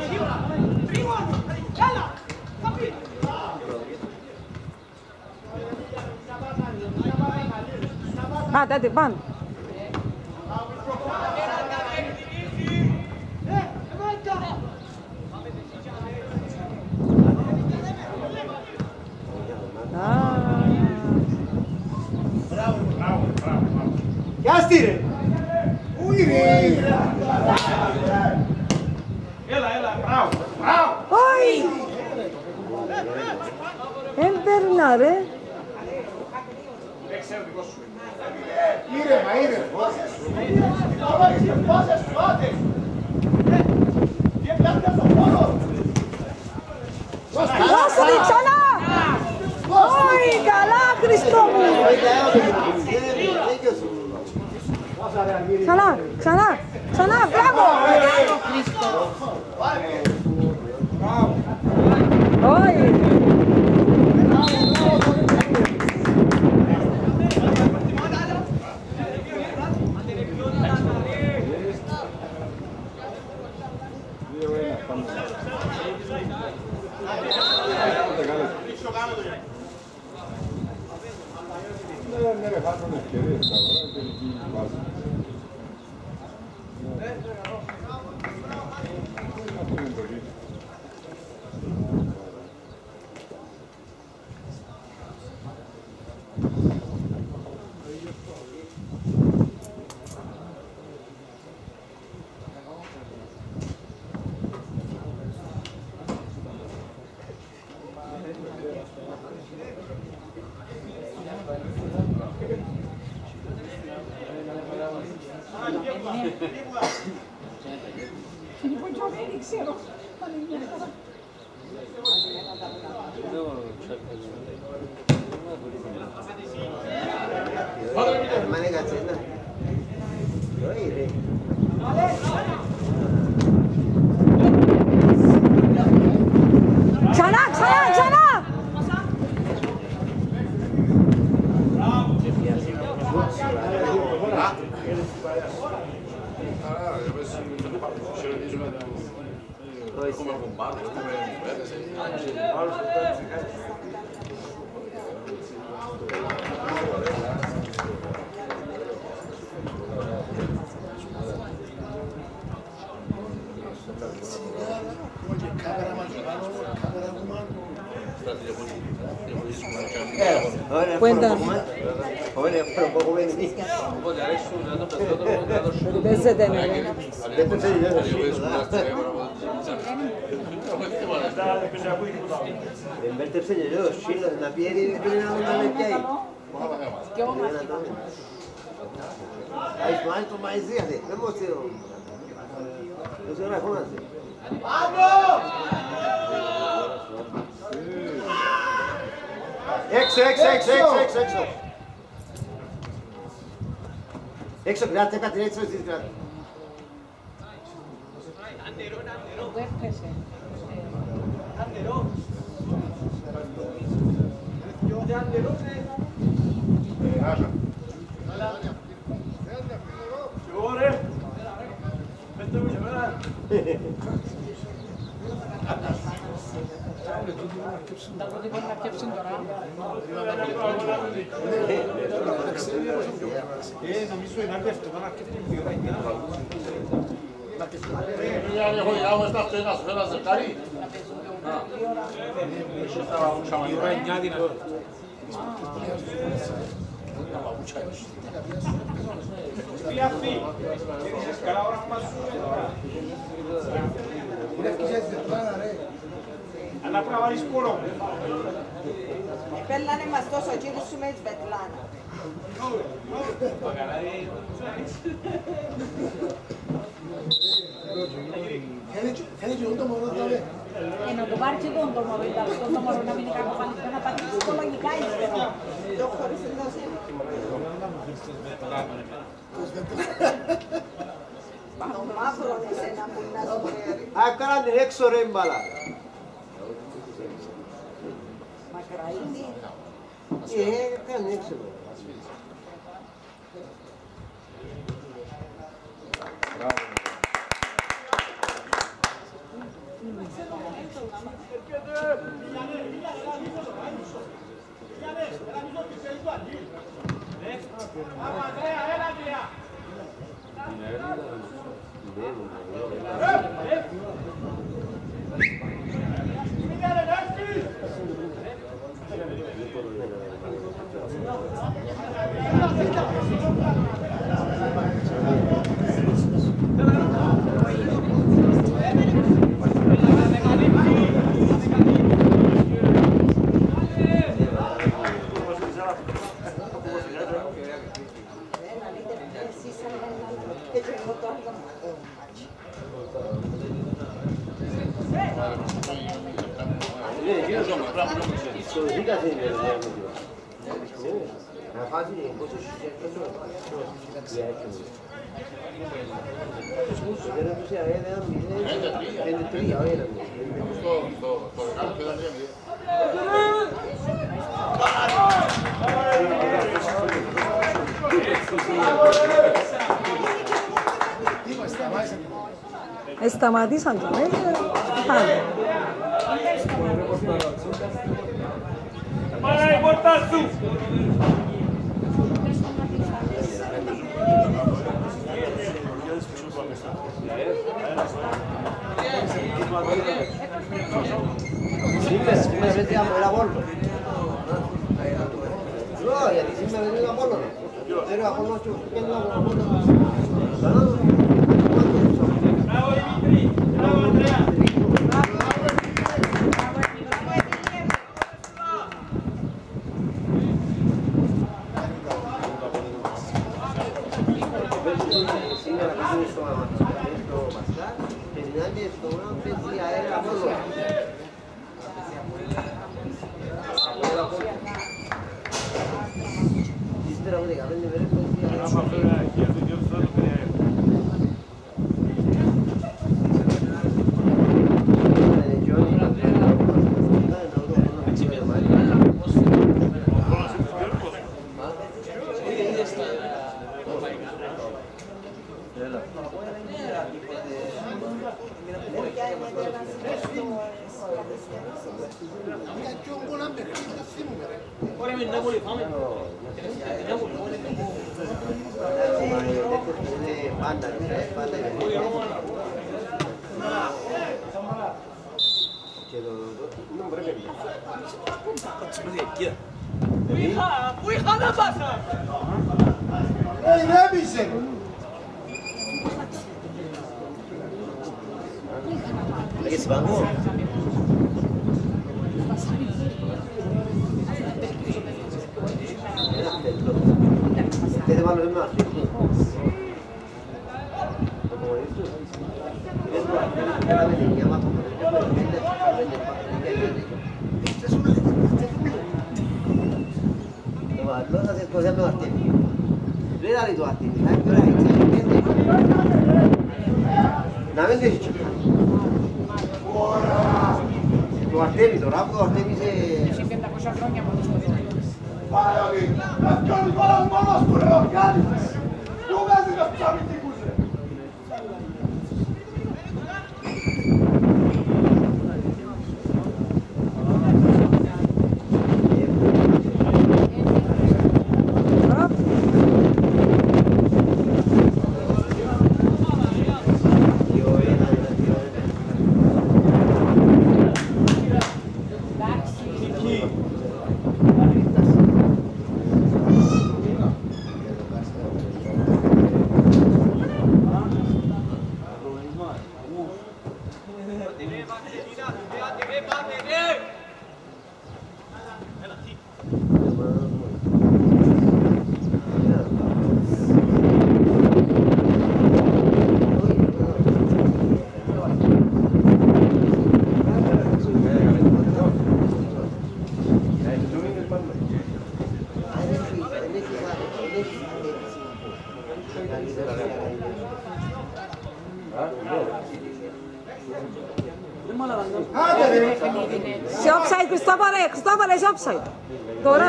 Date, van. Πιάστη ρε! Πού είναι! Έλα, μπράβο! Όχι! Έμπαιρνα ρε! Ήρεμα! Δώσε τη ξανά! Όχι, καλά Χριστό μου! Ξανά, μπράβο! Όχι! Ναι, χάσουν ευκαιρίες τα βράδια και εκεί βάζουν. Αυτό είναι το γύρο. Ξανά! Cuéntanos. Παίζετε με εμένα. Εμπέρτεψε και λέω, σύλλος, να πιέρει πριν να μην τα με πιάει. Έχεις μάθει το μαϊζί, δεν μου θέλω. Δεν ξέρω να φωνάζει. Πάνω! Έξω! Έξω, κράτε, κάτι έξω, εσείς κράτε. Νομίζω είναι αρκετό, να αρκετή πιο ραγιά. Έχω διάβω στα αυτένα σου ένα ζευγάρι. Η ώρα 9 δυνατό. Πιάφη, κύριε καλά ώρα μας αλλά πρέπει να βάλεις πόνο. Πέλανε μας τόσο κύριε σου με η Σβετλάνα. Θέλει και το μωρό θα λέει. Να το πάρει και το μωρό, το μωρό να μην είναι κακοφαλικό, να πατήσει ψυχολογικά ύστερα. Το χωρίς εντός. Το μαύρο είναι ένα που είναι να σπέρει. Έκαναν την έξω ρε μπάλα. Μακραΐνη. Έκαναν έξω. Σταματήσαν τώρα, Πάρε η πόρτα σου! Σήμερα δεν θα μωρά μόνο. Γιατί σήμερα δεν είναι μόνο. Δεν είναι ακόμα και Μπράβο Δημήτρη! Μπράβο Ανδρέα! σήμερα πήγαινε στο Μασκά και συνάντησε στο Μάνα παίζει αέρα μόνο. Ύστερα από 15 μέρες παίζει αέρα μόνο. Πού είχα να πάσα! Ηρέμησε! Έχεις παγό. Θέλετε βάλω ένα αρχικό. Το κομμωδί του. Είναι το αρχικό που κάναμε την γιάμα του. Το βαλό θα σε σκοσιά με το αρτέμι. Δεν θα λέει το αρτέμι. Θα έχει τώρα να μην δέχει τσίπρα. Το αρτέμι τώρα, που το αρτέμι σε... Έχει 500 χρόνια από το σπουδό. Πάλι, αυτός μόνος μόνος που ρε ο Γιάννης. Πού βάζει να ψάχνει τι κούσε. Σε offside, Χριστόφορε, σε offside. Τώρα.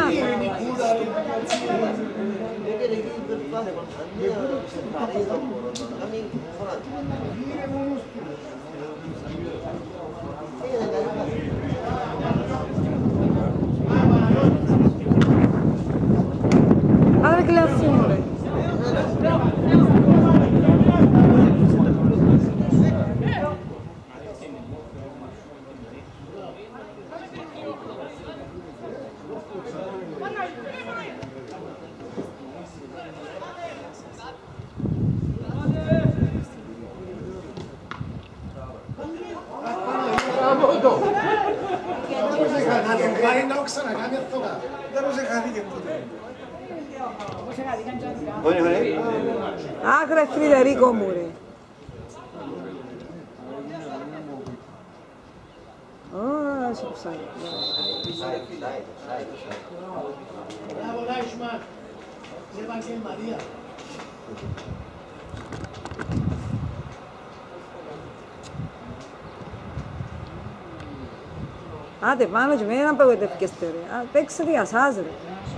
Thank you. Αχ ρε Φρυδερίκο μου ρε. Ω, σε ψάρι. Bravo, Reichmann. Evangelio María. Άντε πάνω και μην απογοητεύκεστε ρε. Παίξτε για σας ρε.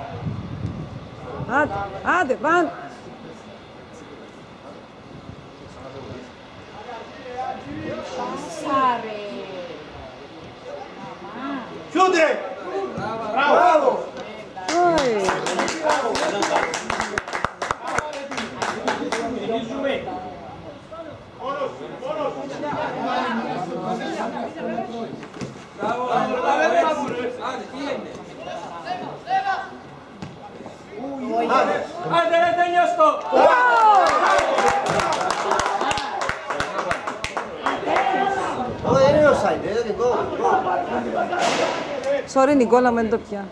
Άντε πάνω. Σάρε. Chiude! Bravo! Όχι. Άντε ρε τελειώστο! Όχι, δεν είναι ο Σάιντ, είναι δικό. Sorry Νικόλα, μεν το πια.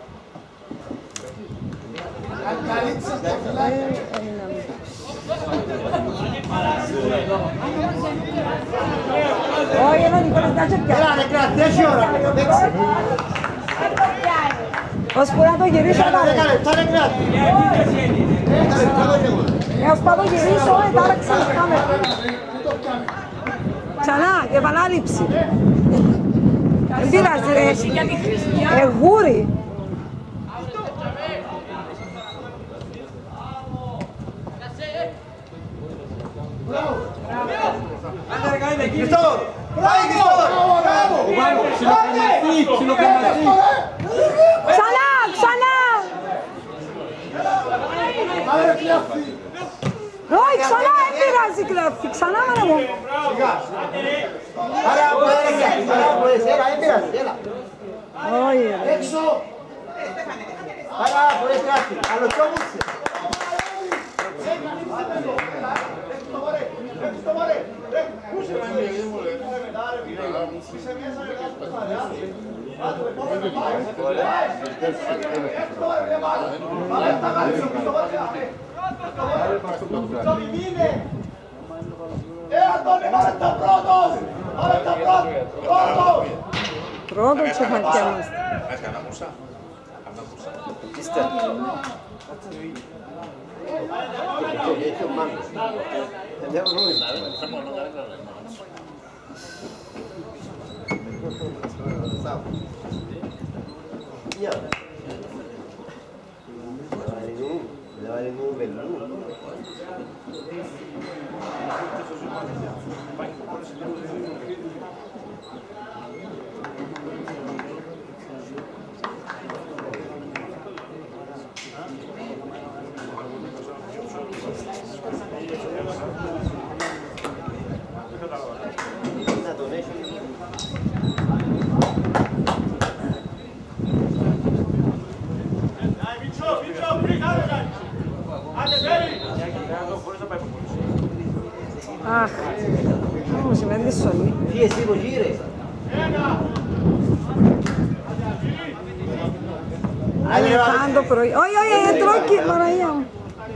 Όχι, ένα Νικόλα, κάτσε πια. Έλα ρε κράτη, 10 ώρα, παίξει. Ώσπου να το γυρίσω, πάρε. 10 λεπτά ρε κράτη. 10 λεπτά το γεγονό. Ώσπου να το γυρίσω, τώρα ξανακάμε. Ξανά, επανάληψη. Δεν πειράζει ρε. Εγούρι. Cristóbal! Bravo! Bravo! Ξανά, ξανά. Όχι, ξανά, δεν πειράζει κλέφτη. Ξανά, μάνα μου. Άρα μπορείς, έλα, δεν πειράζει, έλα. Όχι, ρε. Άρα μπορείς κράτη, αλλά το μουσε. Πρώτο τσεφακιά μας. Έχει ο μάγκος. Δεν έχω νόημα. Le vale un velluto. Αχ, μου σημαίνει σωλή. Τι εσύ που γύρε. Αν το πρωί. Όχι, όχι, τρώκει, Μαραγία μου.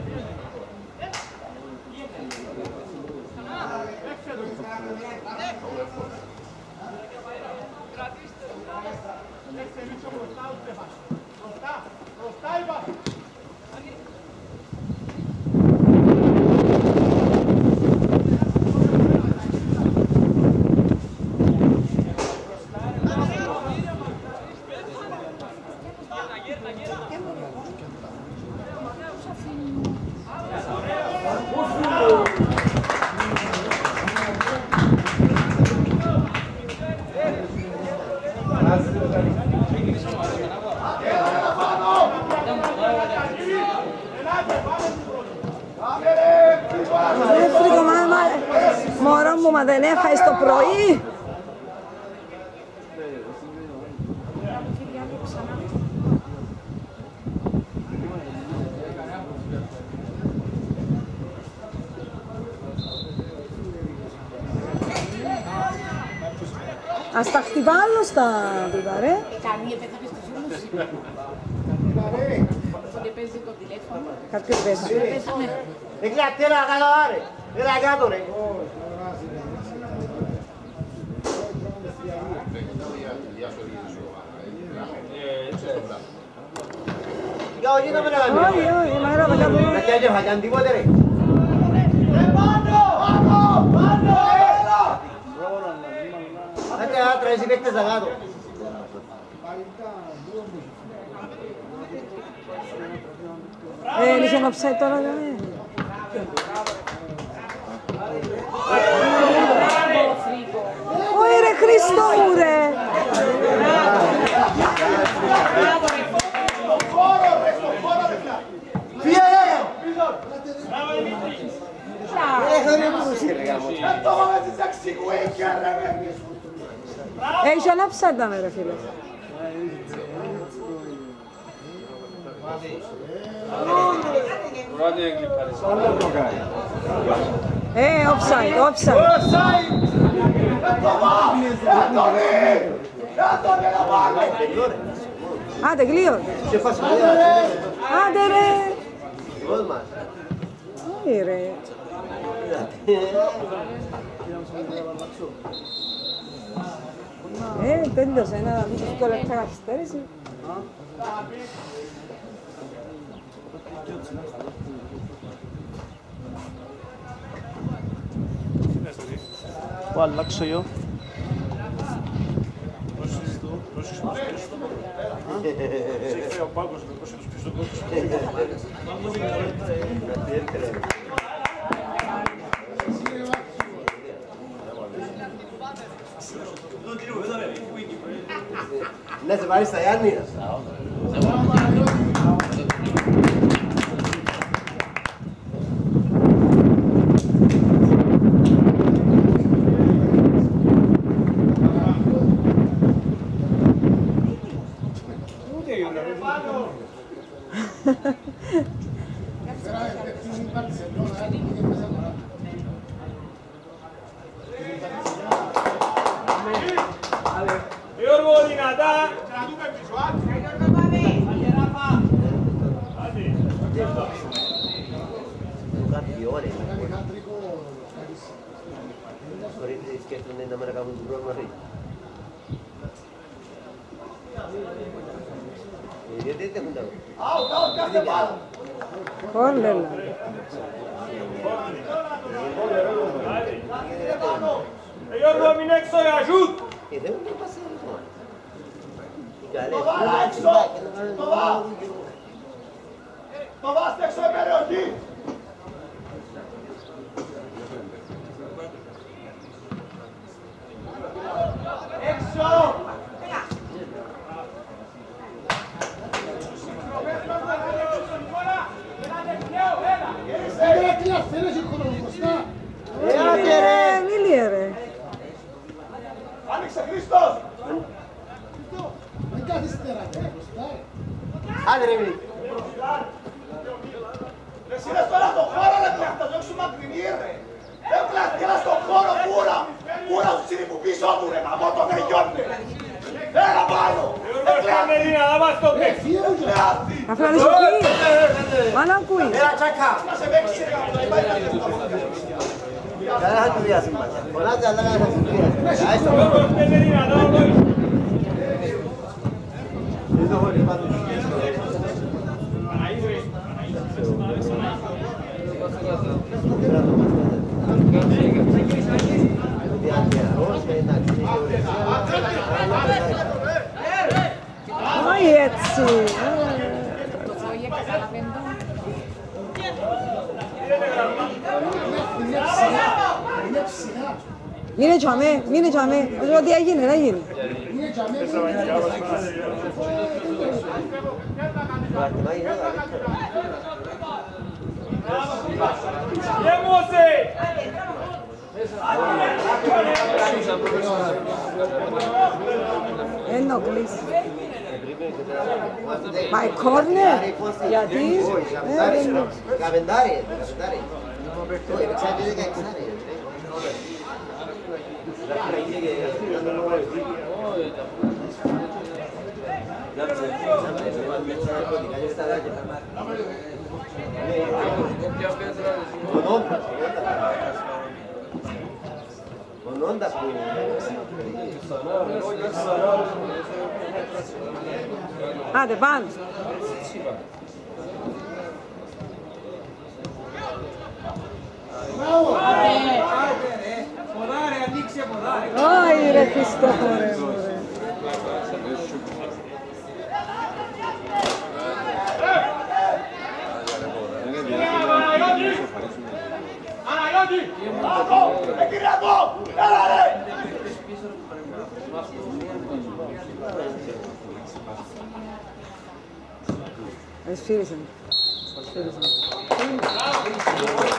Μωρό μου, μα δεν έφαγες το πρωί. Ας τα χτυπά άλλο στα τούτα, ρε. Κάνει επέθαμε στους ούλους. Ότι παίζει το τηλέφωνο. Κάποιος παίζει. Πέσαμε. Έλα κάτω, άρε. Έλα κάτω, ρε. Για όχι να με να κάνουμε. Όχι, όχι, μα έλα κάτω. Να και θα κάνει τίποτε, ρε. Άντε άτρα, εσύ παίκτες τα κάτω. Είχε offside τώρα, ρε. Όχι ρε Χριστό μου, ρε. Φύγε, ρε. Έχω ρε ρε γάμο. Είχε offside ήταν, ρε φίλε. Offside. Άντε, γλύω. Άντε, ρε. Όχι, ρε. Τέλειωσε, ένα δύσκολο λεπτά καθυστέρηση. Πού αλλάξω εγώ. Ναι, σε πάρει στα Γιάννη. Γιώργο, δυνατά! Κάτι ώρες. Χωρίς σκέφτονται να με κάνουν την πρόβλημα. Γιατί δεν έχουν τα λόγια. Κόρλελα. Γιώργο, μην έξω, σούτ! Δεν μου πας λοιπόν. Το βάστε έξω η περιοχή! Έξω! Μίλιε ρε. Άνοιξε Χρήστος! Άντε ρε μη. Εσύ είδες τώρα στον χώρο ρε πλάχτα, διώξου μακρινή ρε! Δεν πλάχτη, έλα στον χώρο πουρα! Πουρα σου είναι που πίσω μου ρε, γαμώ το μεγιόντε! Έλα πάνω! Αφού να σου πει. Μα να ακούει. Έλα τσάκα. Να σε παίξει ρε γαμώ, δεν πάει να Καλά θα του διάσει μας. Φωνάτε αλλά θα του διάσει. Άιστο. Δεν το χωρί πάντως. Όχι έτσι. Το φόγε καταλαβαίνω. Μείνε τσαμέ. Ό,τι έγινε, να γίνει. Εννοκλείς. Μα η κόρνερ, γιατί. Καβεντάρι, καβεντάρι. Όχι, εξάρει 16. ναρκωτικά και στα δάκια. Μονόντα που... Άντε, πάνε. Ποδάρε, ανοίξε ποδάρε. Όχι ρε Χριστόφορε μου ρε. Αναγιώτη! Μπράβο! Κυριακό! Έλα ρε! Εσφύρισαν.